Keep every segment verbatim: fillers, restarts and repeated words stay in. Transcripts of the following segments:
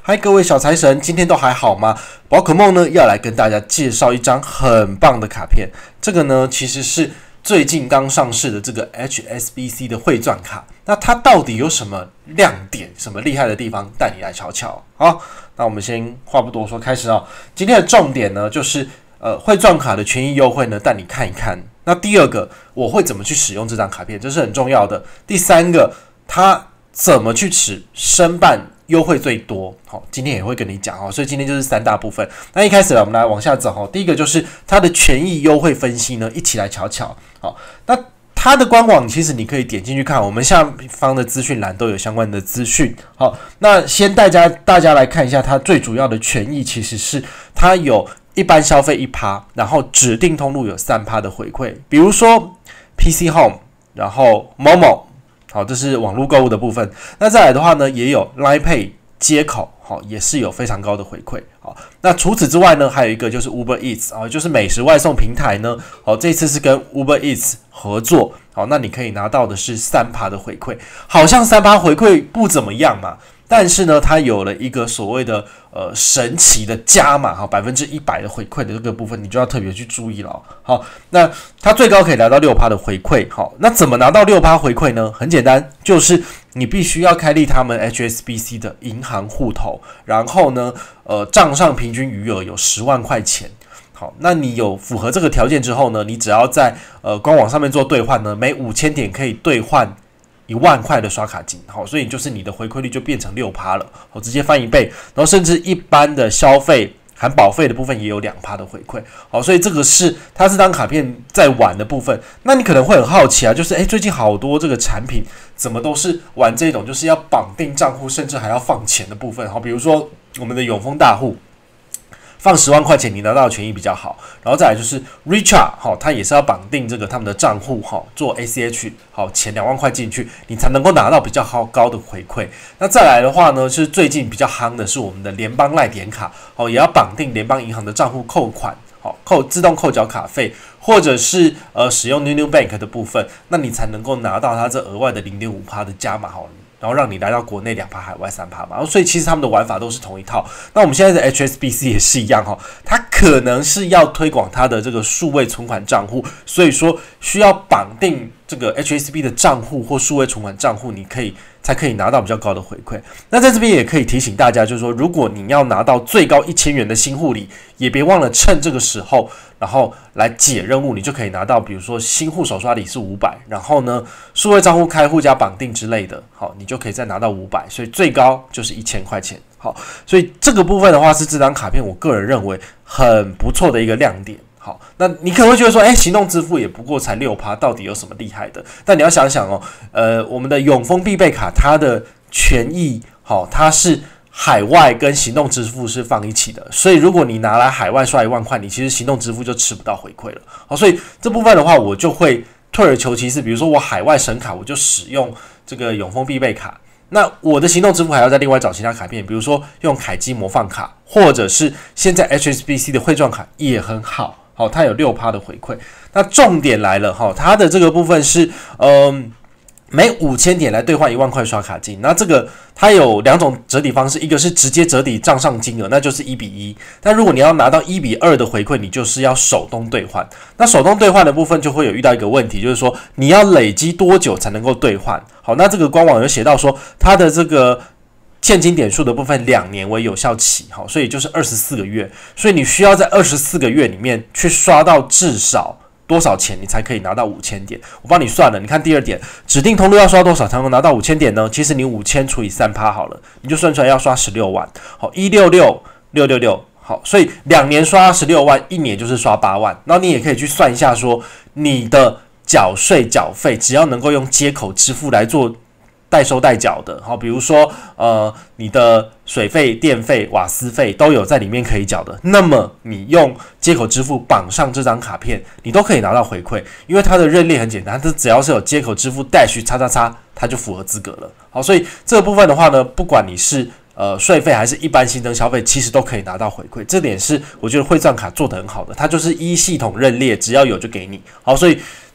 嗨，各位小财神，今天都还好吗？宝可梦呢要来跟大家介绍一张很棒的卡片，这个呢其实是最近刚上市的这个 H S B C 的汇钻卡。那它到底有什么亮点、什么厉害的地方？带你来瞧瞧。好，那我们先话不多说，开始啊。今天的重点呢就是呃汇钻卡的权益优惠呢，带你看一看。那第二个，我会怎么去使用这张卡片，这是很重要的。第三个，它怎么去使申办优惠最多？好，今天也会跟你讲哦。所以今天就是三大部分。那一开始呢，我们来往下走哦。第一个就是它的权益优惠分析呢，一起来瞧瞧。好，那它的官网其实你可以点进去看，我们下方的资讯栏都有相关的资讯。好，那先大家大家来看一下它最主要的权益，其实是它有一般消费 百分之一， 然后指定通路有 百分之三 的回馈，比如说 P C Home， 然后 Momo。好，这是网络购物的部分。那再来的话呢，也有 Line Pay 接口，好，也是有非常高的回馈。好，那除此之外呢，还有一个就是 Uber Eats 啊，就是美食外送平台呢。好，这次是跟 Uber Eats 合作。好，那你可以拿到的是 百分之三 的回馈，好像 百分之三 回馈不怎么样嘛。但是呢，它有了一个所谓的呃神奇的加码哈，百分之一百的回馈的这个部分，你就要特别去注意了。好，那它最高可以拿到 百分之六 的回馈。好，那怎么拿到 百分之六 回馈呢？很简单，就是你必须要开立他们 H S B C 的银行户头，然后呢，呃，账上平均余额有十万块钱。好，那你有符合这个条件之后呢，你只要在呃官网上面做兑换呢，每五千点可以兑换一万块的刷卡金。好，所以就是你的回馈率就变成 百分之六 了，好，直接翻一倍。然后甚至一般的消费含保费的部分也有 百分之二 的回馈。好，所以这个是它这张卡片在玩的部分。那你可能会很好奇啊，就是诶最近好多这个产品怎么都是玩这种就是要绑定账户，甚至还要放钱的部分。好，比如说我们的永丰大户放十万块钱，你拿到的权益比较好。然后再来就是 Richard， 好，它也是要绑定这个他们的账户，好，做 A C H， 好，钱两万块进去，你才能够拿到比较高的回馈。那再来的话呢，就是最近比较夯的是我们的联邦赖点卡，好，也要绑定联邦银行的账户扣款，好，扣自动扣缴卡费，或者是呃使用 New New Bank 的部分，那你才能够拿到它这额外的 零点五 的加码，好。然后让你来到国内 百分之二， 海外 百分之三 嘛，然后所以其实他们的玩法都是同一套。那我们现在的 H S B C 也是一样哈，它可能是要推广它的这个数位存款账户，所以说需要绑定这个 H S B C 的账户或数位存款账户，你可以才可以拿到比较高的回馈。那在这边也可以提醒大家，就是说如果你要拿到最高一千元的新户礼，也别忘了趁这个时候，然后来解任务，你就可以拿到，比如说新户手刷礼是五百，然后呢数位账户开户加绑定之类的，好，你就可以再拿到五百，所以最高就是一千块钱。好，所以这个部分的话是这张卡片我个人认为很不错的一个亮点。好，那你可能会觉得说，哎，行动支付也不过才 百分之六， 到底有什么厉害的？但你要想想哦，呃，我们的永丰必备卡它的权益，好，它是海外跟行动支付是放一起的，所以如果你拿来海外刷一万块，你其实行动支付就吃不到回馈了。好，所以这部分的话，我就会退而求其次，比如说我海外省卡，我就使用这个永丰必备卡。那我的行动支付还要再另外找其他卡片，比如说用凯基模范卡，或者是现在 H S B C 的汇钻卡也很好。好，它有 百分之六 的回馈。那重点来了哈，它的这个部分是，嗯，每五千点来兑换一万块刷卡金。那这个它有两种折抵方式，一个是直接折抵账上金额，那就是一比一。但如果你要拿到一比二的回馈，你就是要手动兑换。那手动兑换的部分就会有遇到一个问题，就是说你要累积多久才能够兑换？好，那这个官网有写到说，它的这个现金点数的部分两年为有效期，好，所以就是二十四个月，所以你需要在二十四个月里面去刷到至少多少钱，你才可以拿到五千点？我帮你算了，你看第二点，指定通路要刷多少才能拿到五千点呢？其实你五千除以 百分之三 好了，你就算出来要刷十六万，好，一百六十六，六百六十六，好，所以两年刷十六万，一年就是刷八万。然后你也可以去算一下说，你的缴税缴费只要能够用接口支付来做代收代缴的，好，比如说呃你的水费、电费、瓦斯费都有在里面可以缴的，那么你用接口支付绑上这张卡片，你都可以拿到回馈，因为它的认列很简单，它只要是有接口支付 dash 叉叉叉，它就符合资格了。好，所以这个部分的话呢，不管你是呃税费还是一般新增消费，其实都可以拿到回馈，这点是我觉得汇钻卡做得很好的，它就是依系统认列，只要有就给你。好，所以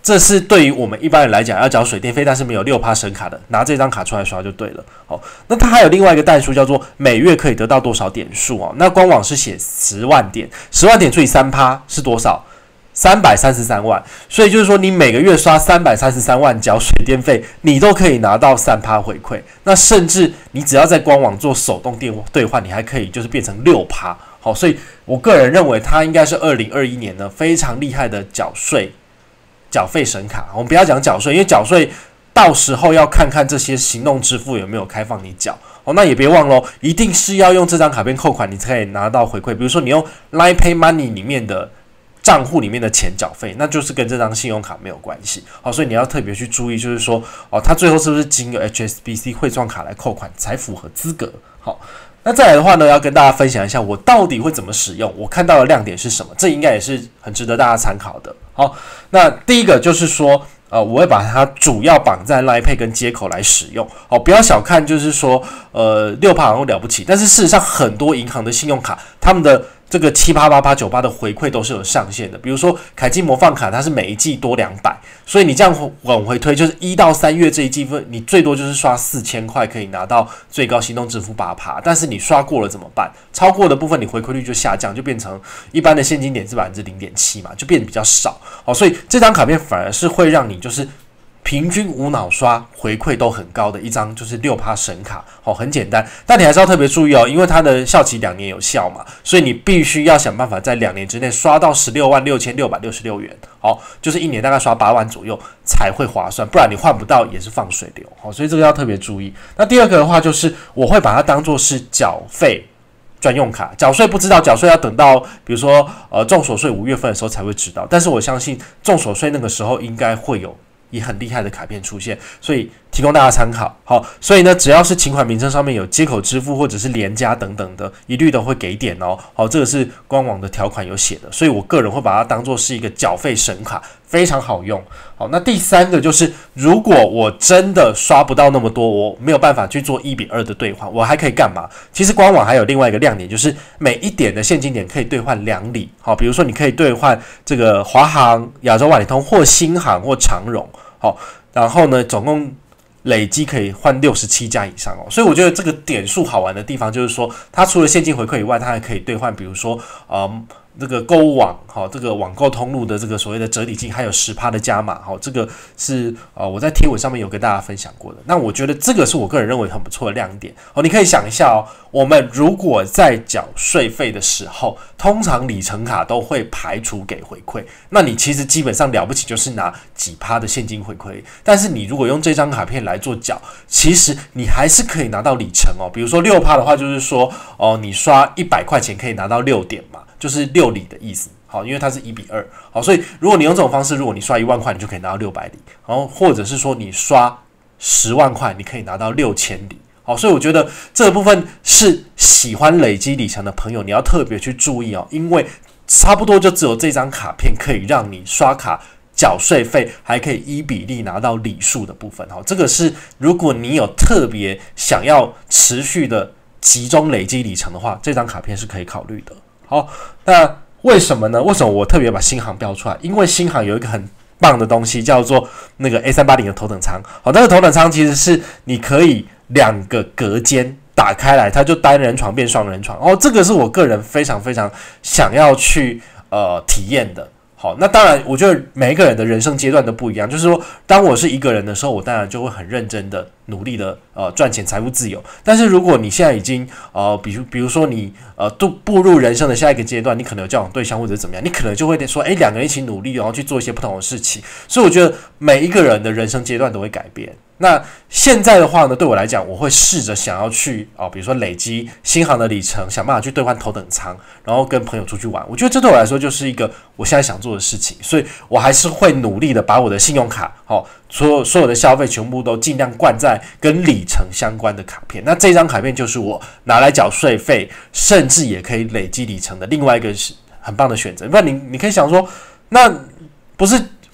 这是对于我们一般人来讲，要缴水电费，但是没有 百分之六 神卡的，拿这张卡出来刷就对了。哦，那它还有另外一个但书，叫做每月可以得到多少点数哦。那官网是写十万点，十万点除以 百分之三 是多少？三百三十三万。所以就是说，你每个月刷三百三十三万缴水电费，你都可以拿到 百分之三 回馈。那甚至你只要在官网做手动电兑换，你还可以就是变成 百分之六。好，所以我个人认为它应该是二零二一年呢非常厉害的缴税。缴费神卡，我们不要讲缴税，因为缴税到时候要看看这些行动支付有没有开放你缴哦。那也别忘了，一定是要用这张卡片扣款，你才可以拿到回馈。比如说你用 Line Pay Money 里面的账户里面的钱缴费，那就是跟这张信用卡没有关系。好，所以你要特别去注意，就是说哦，它最后是不是经由 H S B C 汇赚卡来扣款才符合资格？好。那再来的话呢，要跟大家分享一下我到底会怎么使用，我看到的亮点是什么，这应该也是很值得大家参考的。好，那第一个就是说，呃，我会把它主要绑在 Line Pay 跟接口来使用。哦，不要小看，就是说，呃， 百分之六 好像了不起，但是事实上很多银行的信用卡，他们的这个七八八八九八的回馈都是有上限的。比如说凯基模范卡，它是每一季多两百，所以你这样往回推，就是一到三月这一季分，你最多就是刷四千块可以拿到最高行动支付 百分之八。但是你刷过了怎么办？超过的部分你回馈率就下降，就变成一般的现金点是 百分之零点七 嘛，就变得比较少。哦，所以这张卡片反而是会让你就是平均无脑刷回馈都很高的一张，就是 百分之六 神卡。哦，很简单，但你还是要特别注意哦，因为它的效期两年有效嘛，所以你必须要想办法在两年之内刷到十六万六千六百六十六元。哦，就是一年大概刷八万左右才会划算，不然你换不到也是放水流。哦，所以这个要特别注意。那第二个的话，就是我会把它当作是缴费专用卡，缴税不知道，缴税要等到比如说呃重所税五月份的时候才会知道，但是我相信重所税那个时候应该会有也很厉害的卡片出现，所以提供大家参考。好，所以呢，只要是请款名称上面有接口支付或者是连加等等的，一律都会给点哦。好，这个是官网的条款有写的，所以我个人会把它当作是一个缴费神卡，非常好用。好，那第三个就是，如果我真的刷不到那么多，我没有办法去做一比二的兑换，我还可以干嘛？其实官网还有另外一个亮点，就是每一点的现金点可以兑换两里。好，比如说你可以兑换这个华航、亚洲万里通或新航或长荣。好，然后呢，总共累积可以换六十七家以上哦，所以我觉得这个点数好玩的地方就是说，它除了现金回馈以外，它还可以兑换，比如说，嗯，这个购物网，好、哦，这个网购通路的这个所谓的折抵金，还有 百分之十 的加码，好、哦，这个是呃我在贴文上面有跟大家分享过的。那我觉得这个是我个人认为很不错的亮点哦。你可以想一下哦，我们如果在缴税费的时候，通常里程卡都会排除给回馈，那你其实基本上了不起就是拿几趴的现金回馈。但是你如果用这张卡片来做缴，其实你还是可以拿到里程哦。比如说 百分之六 的话，就是说哦，你刷一百块钱可以拿到六点嘛。就是六里的意思，好，因为它是一比二，好，所以如果你用这种方式，如果你刷一万块，你就可以拿到六百里，然后或者是说你刷十万块，你可以拿到六千里，好，所以我觉得这个部分是喜欢累积里程的朋友，你要特别去注意哦，因为差不多就只有这张卡片可以让你刷卡缴税费，还可以依比例拿到里数的部分，好，这个是如果你有特别想要持续的集中累积里程的话，这张卡片是可以考虑的。好，那为什么呢？为什么我特别把新航标出来？因为新航有一个很棒的东西，叫做那个 A 三八零 的头等舱。好，那个头等舱其实是你可以两个隔间打开来，它就单人床变双人床。哦，这个是我个人非常非常想要去呃体验的。好，那当然，我觉得每一个人的人生阶段都不一样。就是说，当我是一个人的时候，我当然就会很认真的努力的呃赚钱，财富自由。但是如果你现在已经呃，比如比如说你呃都步入人生的下一个阶段，你可能有交往对象或者怎么样，你可能就会说，哎，两个人一起努力，然后去做一些不同的事情。所以我觉得每一个人的人生阶段都会改变。那现在的话呢，对我来讲，我会试着想要去哦，比如说累积新航的里程，想办法去兑换头等舱，然后跟朋友出去玩。我觉得这对我来说就是一个我现在想做的事情，所以我还是会努力的把我的信用卡，哦，所有所有的消费全部都尽量灌在跟里程相关的卡片。那这张卡片就是我拿来缴税费，甚至也可以累积里程的另外一个很棒的选择。不然你你可以想说，那不是？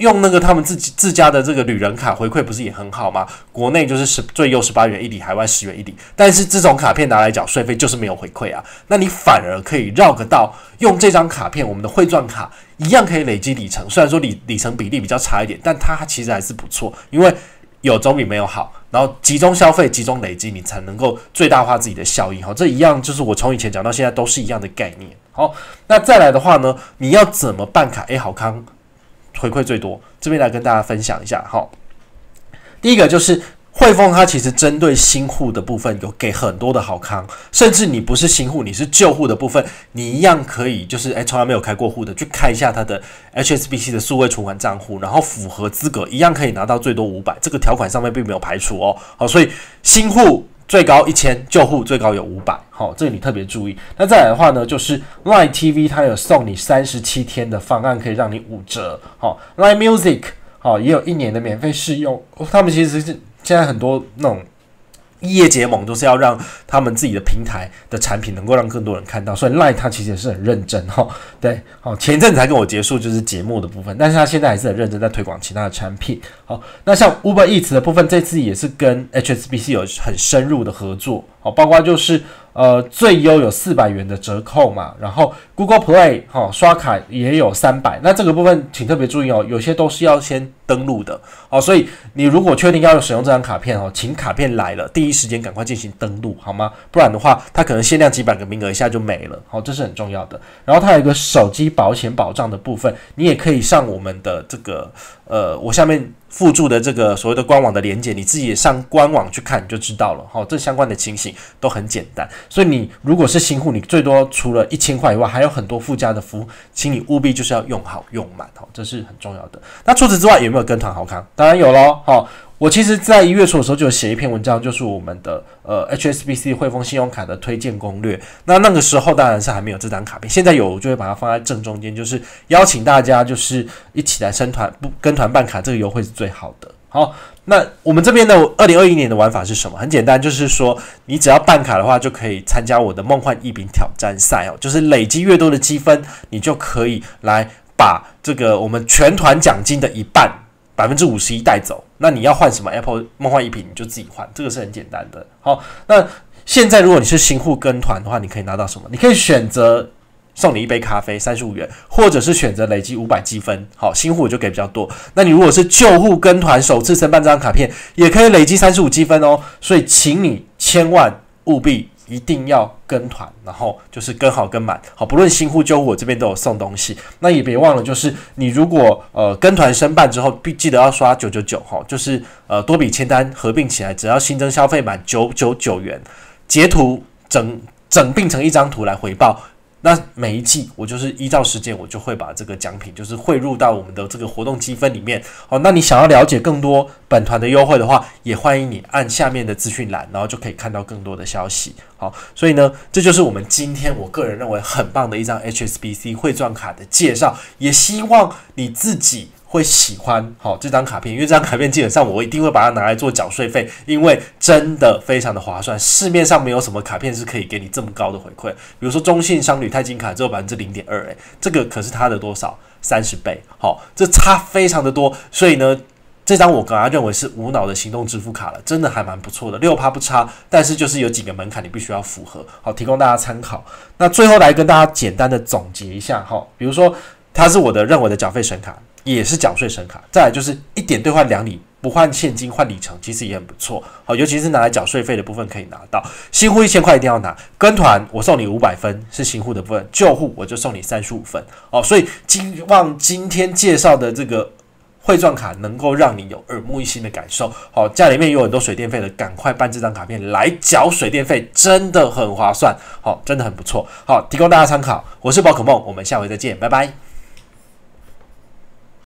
用那个他们自己自家的这个旅人卡回馈不是也很好吗？国内就是十最优十八元一里，海外十元一里。但是这种卡片拿来缴税费就是没有回馈啊，那你反而可以绕个道，用这张卡片，我们的汇钻卡一样可以累积里程。虽然说里里程比例比较差一点，但它其实还是不错，因为有总比没有好。然后集中消费、集中累积，你才能够最大化自己的效益。好，这一样就是我从以前讲到现在都是一样的概念。好，那再来的话呢，你要怎么办卡？A 好康回馈最多，这边来跟大家分享一下。好，第一个就是汇丰，它其实针对新户的部分有给很多的好康，甚至你不是新户，你是旧户的部分，你一样可以就是哎从来没有开过户的，去开一下它的 H S B C 的数位存款账户，然后符合资格，一样可以拿到最多五百，这个条款上面并没有排除哦。好，所以新户最高一千，旧户最高有五百，好，这个你特别注意。那再来的话呢，就是 Line T V 它有送你三十七天的方案，可以让你五折。好 ，Line Music 好也有一年的免费试用，他们其实是现在很多那种业结盟都是要让他们自己的平台的产品能够让更多人看到，所以 Line 它其实也是很认真哈。对，好，前一阵子才跟我结束就是节目的部分，但是他现在还是很认真在推广其他的产品。好，那像 Uber Eats 的部分，这次也是跟 H S B C 有很深入的合作，好，包括就是呃最优有四百元的折扣嘛，然后 Google Play 好刷卡也有三百，那这个部分请特别注意哦，有些都是要先登录的哦，所以你如果确定要使用这张卡片哦，请卡片来了第一时间赶快进行登录好吗？不然的话，它可能限量几百个名额一下就没了，好，这是很重要的。然后它有一个手机保险保障的部分，你也可以上我们的这个呃，我下面附注的这个所谓的官网的连结，你自己也上官网去看你就知道了。好，这相关的情形都很简单，所以你如果是新户，你最多除了一千块以外，还有很多附加的服务，请你务必就是要用好用满，好，这是很重要的。那除此之外，有没有跟团好康？当然有咯。好，我其实在一月初的时候就有写一篇文章，就是我们的呃 H S B C 汇丰信用卡的推荐攻略。那那个时候当然是还没有这张卡片，现在有我就会把它放在正中间，就是邀请大家就是一起来申团不跟团办卡，这个优惠是最好的。好，那我们这边的二零二一年的玩法是什么？很简单，就是说你只要办卡的话，就可以参加我的梦幻一饼挑战赛哦，就是累积越多的积分，你就可以来把这个我们全团奖金的一半。百分之五十一带走，那你要换什么 Apple 梦幻一品，你就自己换，这个是很简单的。好，那现在如果你是新户跟团的话，你可以拿到什么？你可以选择送你一杯咖啡三十五元，或者是选择累积五百积分。好，新户我就给比较多。那你如果是旧户跟团首次申办这张卡片，也可以累积三十五积分哦。所以请你千万务必一定要跟团，然后就是跟好跟满，好，不论新户旧户，我这边都有送东西。那也别忘了，就是你如果呃跟团申办之后，记得要刷九九九哈，就是呃多笔签单合并起来，只要新增消费满九百九十九元，截图整整并成一张图来回报。那每一季我就是依照时间，我就会把这个奖品就是汇入到我们的这个活动积分里面。好，那你想要了解更多本团的优惠的话，也欢迎你按下面的资讯栏，然后就可以看到更多的消息。好，所以呢，这就是我们今天我个人认为很棒的一张 H S B C 汇钻卡的介绍，也希望你自己会喜欢好这张卡片，因为这张卡片基本上我一定会把它拿来做缴税费，因为真的非常的划算。市面上没有什么卡片是可以给你这么高的回馈，比如说中信商旅钛金卡只有 百分之零点二， 哎，这个可是它的多少三十倍，好，这差非常的多。所以呢，这张我个人认为是无脑的行动支付卡了，真的还蛮不错的， 百分之六 不差，但是就是有几个门槛你必须要符合，好，提供大家参考。那最后来跟大家简单的总结一下，好，比如说它是我的认为的缴费神卡，也是缴税神卡，再来就是一点兑换两里，不换现金换里程，其实也很不错。好，尤其是拿来缴税费的部分可以拿到。新户一千块一定要拿，跟团我送你五百分是新户的部分，旧户我就送你三十五分。哦，所以希望今天介绍的这个汇钻卡能够让你有耳目一新的感受。好，家里面有很多水电费的，赶快办这张卡片来缴水电费，真的很划算。好，真的很不错。好，提供大家参考。我是宝可梦，我们下回再见，拜拜。